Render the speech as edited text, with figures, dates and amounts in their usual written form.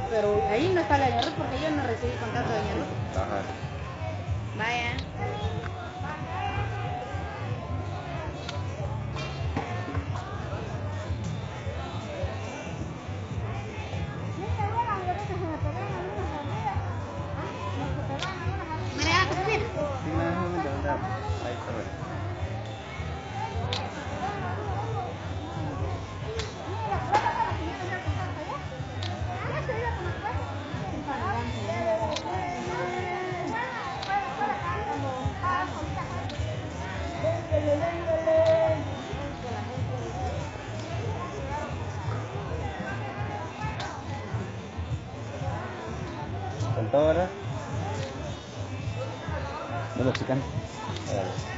Pero ahí no está la doña Ruth porque yo no recibí contacto de doña Ruth. Ajá. Vaya. María, ¿qué subir? Sí, no, es un momento, ahí está bueno. ¿Con todo, verdad? No lo checan. Órale.